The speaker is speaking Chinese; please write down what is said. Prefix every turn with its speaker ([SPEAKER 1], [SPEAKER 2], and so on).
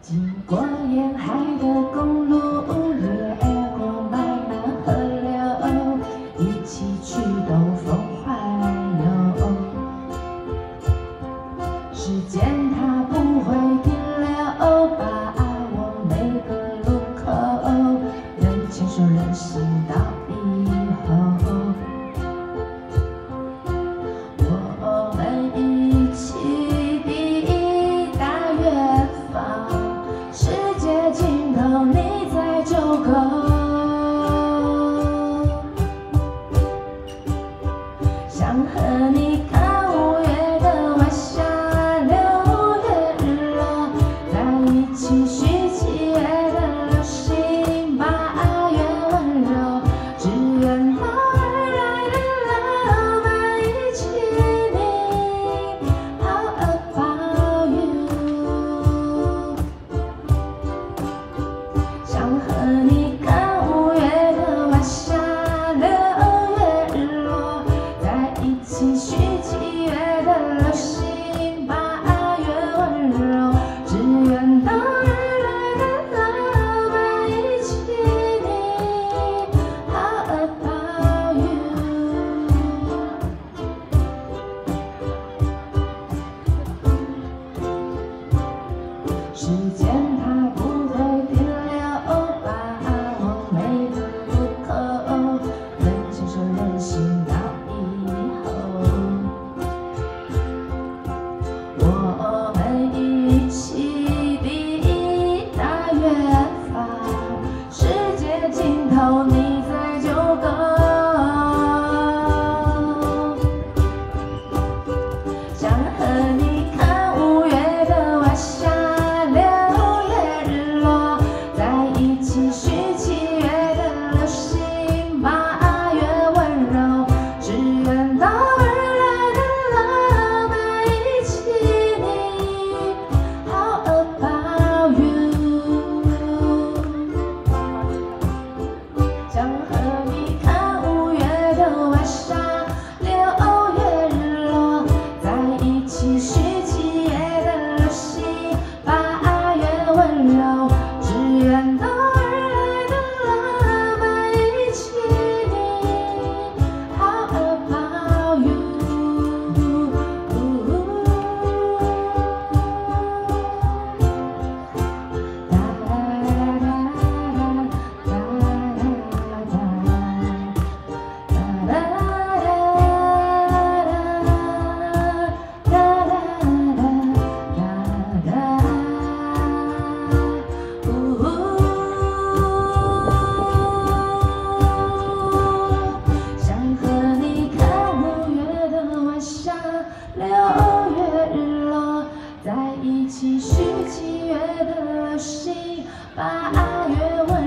[SPEAKER 1] 经过沿海的公路，越过漫漫河流，一起去兜风环游。时间它不会停留，把握每个路口，能牵手人行到以后。我们一起抵达远方。 世界尽头，你在就够。想和你看5月的晚霞，6月日落，在一起许7月的流星，8月温柔，只愿到未来的浪漫一起你 How about you？ 想和你看5月的晚霞，6月日落，在一起许7月的流星，8月温柔，只愿到未来的浪漫一起你 How about you？ 时间它不会停留，把握每个路口，能牵手人行到以后。我们一起抵达远方，世界尽头你在就够。想和你看5月的晚霞。 期许7月的流星，8月温柔，只愿到未来的浪漫一起你 How about you？ 想和你看5月的晚霞，6月日落，在一起许7月的流星，8月温柔，只愿到。 6月日落，在一起许7月的流星，8月温